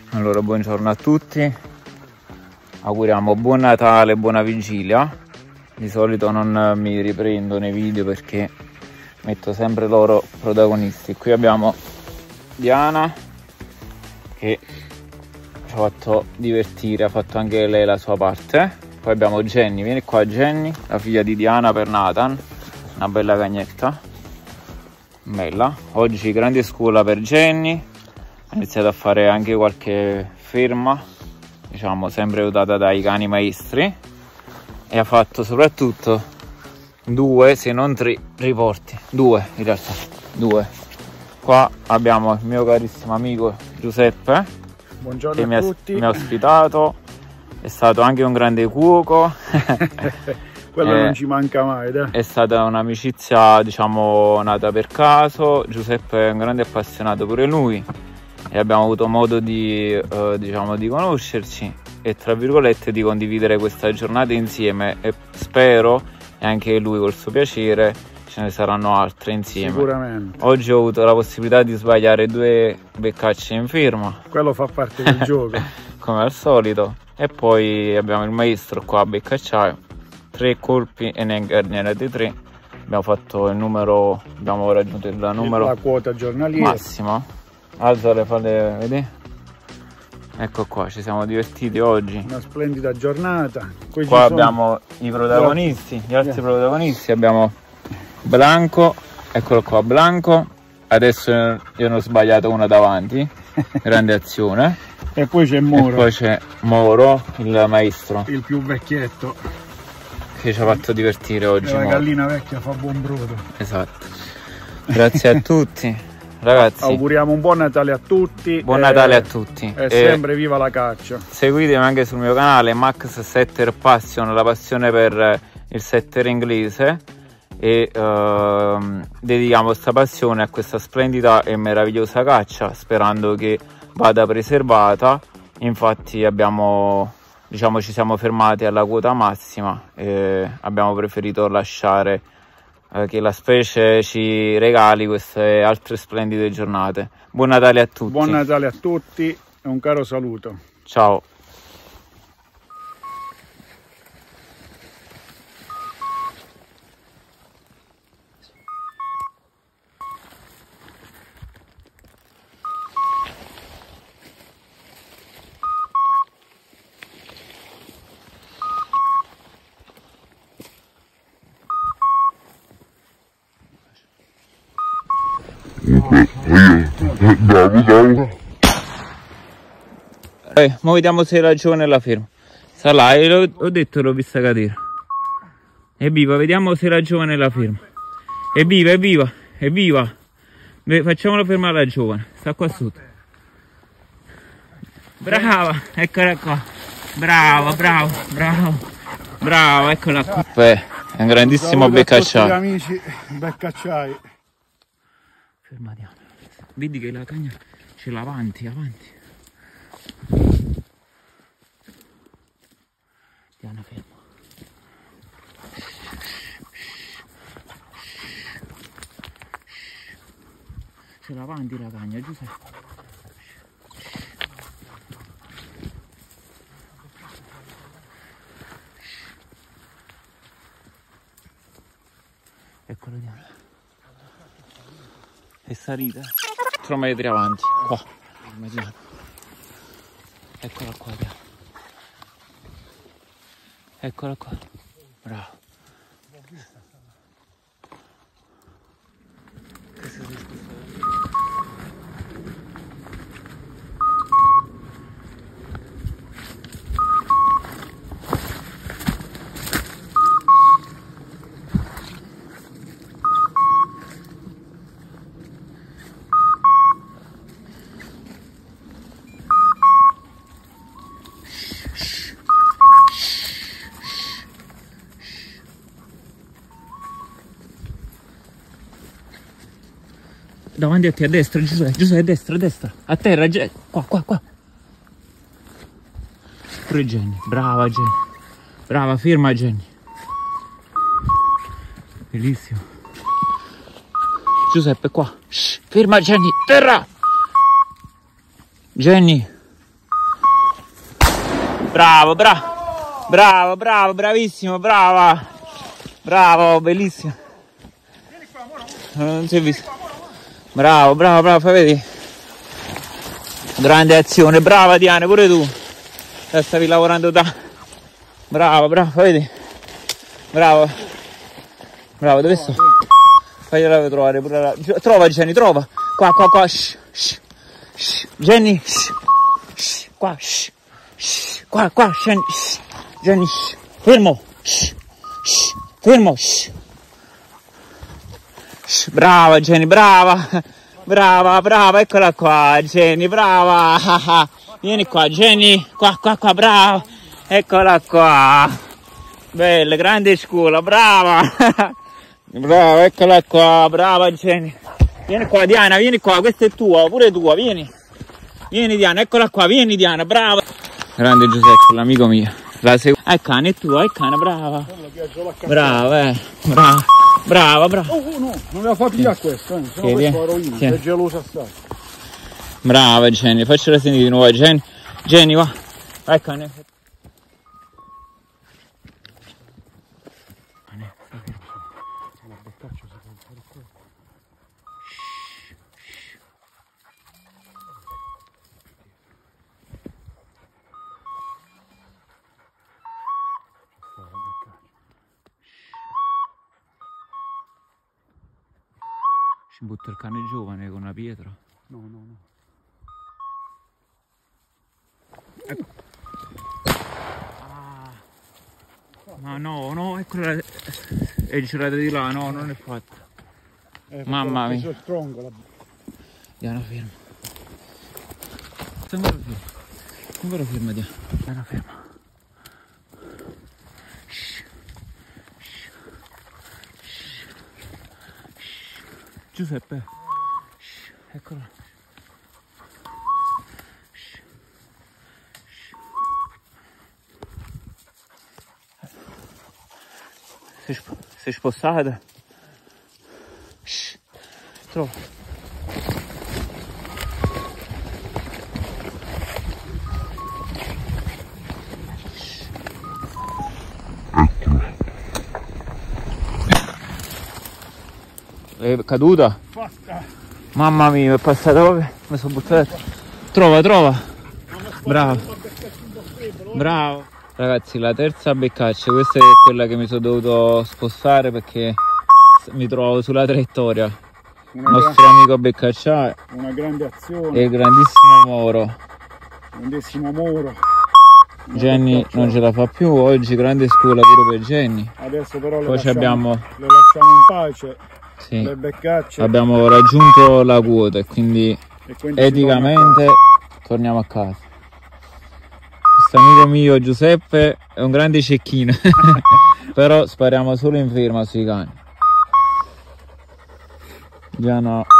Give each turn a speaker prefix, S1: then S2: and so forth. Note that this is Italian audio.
S1: Allora, buongiorno a tutti, auguriamo buon Natale, buona vigilia. Di solito non mi riprendo nei video perché metto sempre loro protagonisti. Qui abbiamo Diana che ci ha fatto divertire, ha fatto anche lei la sua parte. Poi abbiamo Jenny, vieni qua Jenny, la figlia di Diana per Nathan, una bella cagnetta, bella. Oggi grande scuola per Jenny, ha iniziato a fare anche qualche ferma, diciamo sempre aiutata dai cani maestri, e ha fatto soprattutto 2 se non 3 riporti, 2 in realtà, 2. Qua abbiamo il mio carissimo amico Giuseppe,
S2: buongiorno
S1: che
S2: a tutti.
S1: mi ha ospitato, è stato anche un grande cuoco.
S2: Quello non ci manca mai, dai.
S1: È stata un'amicizia, diciamo, nata per caso. Giuseppe è un grande appassionato pure lui e abbiamo avuto modo di, diciamo, di conoscerci e tra virgolette di condividere questa giornata insieme, e spero, e anche lui col suo piacere, ce ne saranno altre insieme.
S2: Sicuramente.
S1: Oggi ho avuto la possibilità di sbagliare 2 beccacce in firma.
S2: Quello fa parte del gioco.
S1: Come al solito. E poi abbiamo il maestro qua a beccacciaio. 3 colpi e ne di 3. Abbiamo fatto il numero, abbiamo raggiunto il numero,
S2: la quota giornaliera
S1: massima. Alzale, falle vedere. Ecco qua, ci siamo divertiti oggi.
S2: una splendida giornata.
S1: Qua abbiamo i protagonisti, gli altri protagonisti. Abbiamo Blanco, eccolo qua Blanco. Adesso io ne ho sbagliato una davanti, grande azione.
S2: E poi c'è Moro,
S1: E poi c'è Moro, il maestro,
S2: il più vecchietto,
S1: che ci ha fatto divertire oggi.
S2: la
S1: Moro.
S2: gallina vecchia fa buon brodo.
S1: Esatto. Grazie a tutti, ragazzi.
S2: Auguriamo un buon Natale a tutti.
S1: Buon Natale a tutti.
S2: E sempre viva la caccia.
S1: Seguitemi anche sul mio canale Max Setter Passion, la passione per il setter inglese, e dedichiamo questa passione a questa splendida e meravigliosa caccia, sperando che vada preservata. Infatti abbiamo, diciamo, ci siamo fermati alla quota massima e abbiamo preferito lasciare che la specie ci regali queste altre splendide giornate. Buon Natale a tutti.
S2: Buon Natale a tutti e un caro saluto.
S1: Ciao. Mo vediamo se hai ragione nella firma. Sta là, ho detto l'ho vista cadere. Evviva, vediamo se hai ragione nella firma. Evviva, evviva, evviva. Facciamolo fermare la giovane. Sta qua sotto. Brava, eccola qua. Bravo, bravo, bravo. Bravo, eccola qua. Beh, è un grandissimo beccacciaio.
S2: Amici beccacciai.
S1: Ferma Diana. Vedi che la cagna ce l'ha avanti, avanti. Diana, fermo. Ce l'ha avanti la cagna, Giuseppe. Eccolo Diana. È salita 4 metri avanti, qua, Diana. Eccola qua Diana. Eccola qua, bravo. Davanti a te, a destra, Giuseppe, a destra, a terra, qua. Pure Jenny, brava Jenny, brava, ferma Jenny. Bellissimo. Giuseppe, qua, shh, ferma Jenny, terra. Jenny, Bravo, bravo, bravo, bravissimo, brava. Bravo, bellissimo. Non si è visto. Bravo, bravo, bravo, fai vedere. Grande azione, brava Diana, pure tu. Stavi lavorando da. Bravo, bravo, fai vedere. Bravo. Bravo, dove sto? Fagliela trovare pure la. Trova Jenny, trova. Qua, qua, qua. Jenny. Qua. Qua, qua, scendi. Jenny. Fermo. Fermo. Brava Jenny, brava. Brava, brava, eccola qua, Jenny, brava. Vieni qua, Jenny. Qua, qua, qua, brava. Eccola qua. Bella, grande scuola, brava. Brava, eccola qua, brava Jenny. Vieni qua Diana, vieni qua, questa è tua, pure tua, vieni. Vieni Diana, eccola qua, vieni Diana, brava. Grande Giuseppe, l'amico mio. Il cane è tuo, il cane, brava. Brava, brava. Brava, brava.
S2: Oh no, non me la fa pigliare questo, se no questo ero io, è gelosa assai.
S1: Brava Jenny, faccela sentire di nuovo, Jenny. Jenny, va. Vai cane. Ci butta il cane giovane con una pietra.
S2: No, no, no.
S1: Ecco. Ah. Ma no, no, eccola. È girata di là, no, non è fatta. Mamma mia. Diana, ferma. Stai ancora ferma. Ancora ferma, Diana. Diana, ferma. Giuseppe, eccola. Sei spostata? Trova. È caduta?
S2: Basta.
S1: Mamma mia, è passata dove? Mi sono buttata. Trova, trova. Bravo. Bravo. Ragazzi, la terza beccaccia, questa è quella che mi sono dovuto spostare perché mi trovo sulla traiettoria. Il nostro amico beccaccia.
S2: Una grande azione.
S1: E il grandissimo Moro.
S2: Grandissimo Moro.
S1: Jenny non ce la fa più, oggi grande scuola pure per Jenny.
S2: Adesso però
S1: poi
S2: le lasciamo in pace.
S1: Sì.
S2: Le beccacce.
S1: Abbiamo raggiunto la quota e quindi eticamente torniamo a casa. Questo amico mio Giuseppe è un grande cecchino. Però spariamo solo in ferma sui cani. Già no.